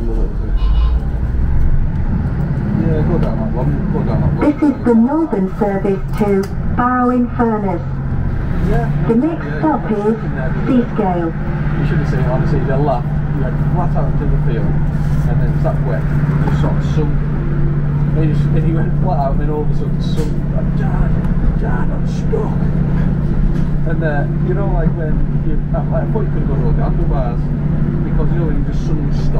a little bit. Yeah, go down that one. Go down that one. This is the northern service to Barrow-in-Furness. Yeah. The next stop is Seascale. You should have seen it, honestly, you laughed. You went flat out into the field, and then it was that wet, you just sort of sunk. And he went flat out, and then all of a sudden sunk. Like, Jan, I'm stuck. And you know, like when you, I thought you could have gone over the handlebars, because you know, when you just suddenly